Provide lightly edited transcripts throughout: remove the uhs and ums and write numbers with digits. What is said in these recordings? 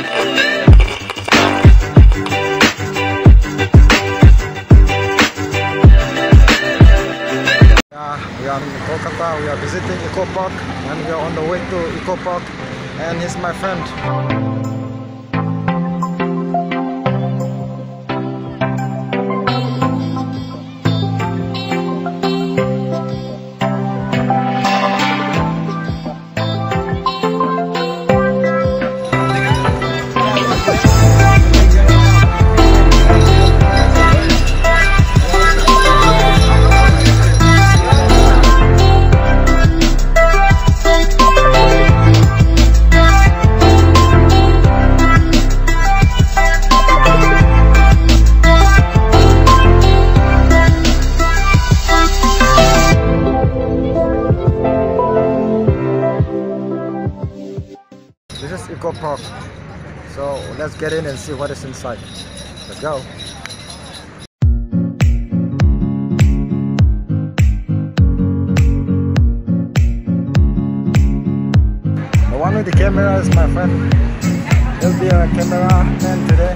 We are in Kolkata, we are visiting Eco Park and we are on the way to Eco Park, and he's my friend. This is Eco Park, so let's get in and see what is inside. Let's go. The one with the camera is my friend. He'll be a cameraman today.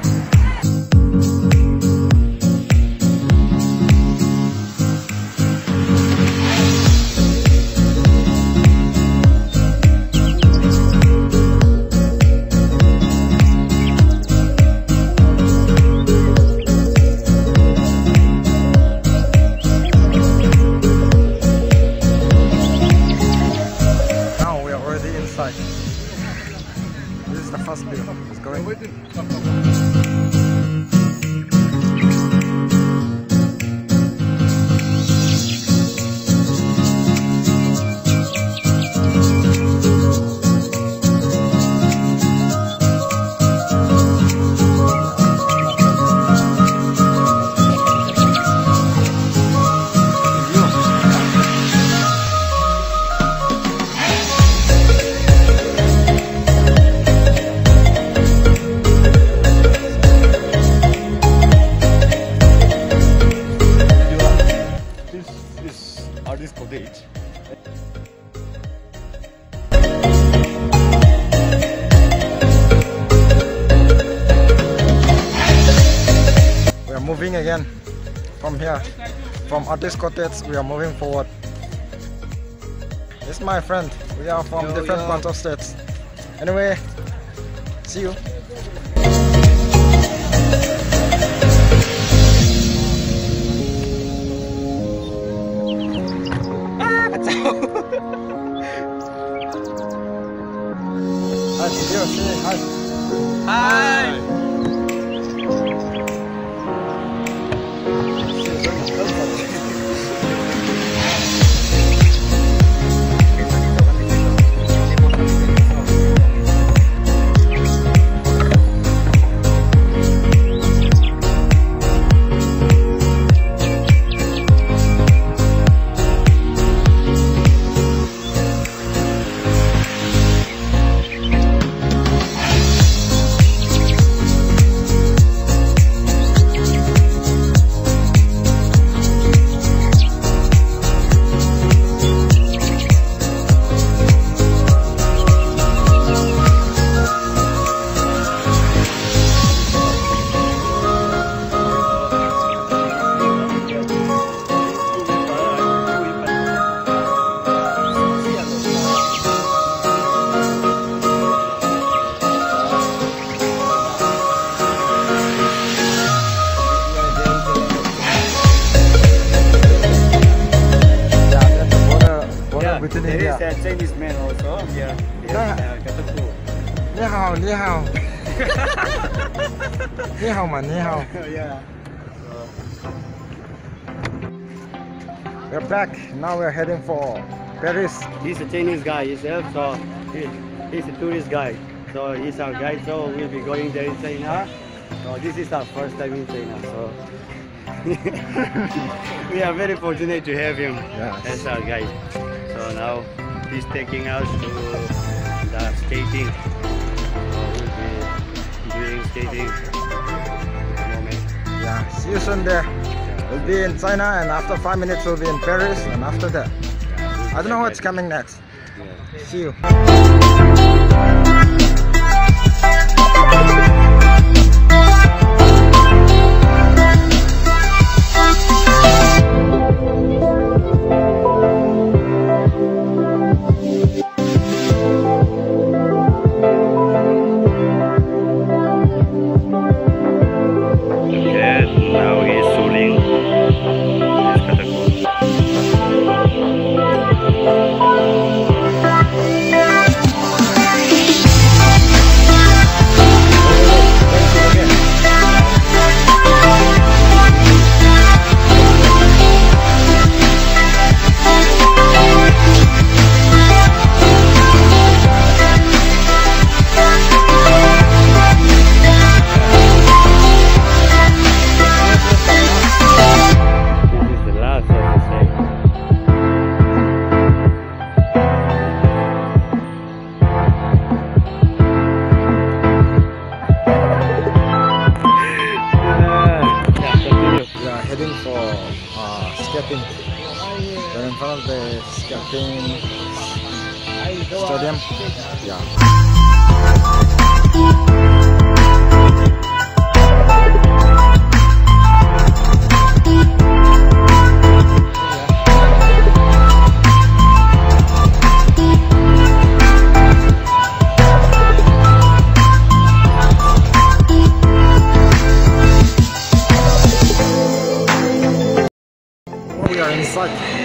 This is the first view. Let's go in. We are moving again from here, from artist cottage. We are moving forward. This is my friend. We are from different parts of states. Anyway, see you. Hi. Hi. There is a Chinese man also. Yeah. Ni hao, ni hao. Ni hao man, ni hao. Yeah. We're back. Now we're heading for Paris. He's a Chinese guy himself, so he's a tourist guide. So he's our guide. So we'll be going there in China. So this is our first time in China. So we are very fortunate to have him as our guide. So now he's taking us to the skating. So we'll be doing skating at the moment. Yeah, see you soon there. We'll be in China, and after 5 minutes we'll be in Paris, and after that, I don't know what's coming next. See you. skating. We're in front of the skating stadium. Yeah. We are inside.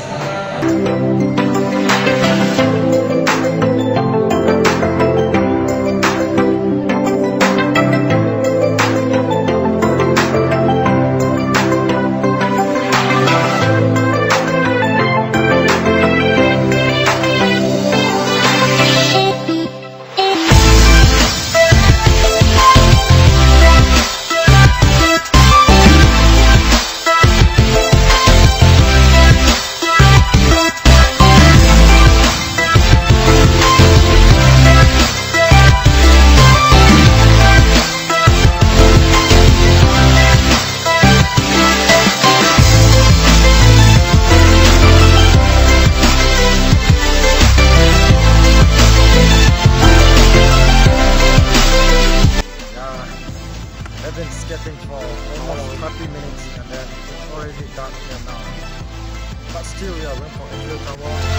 I've been skating for almost 30 minutes and then it's already dark here now. But still we are going for Eiffel Tower.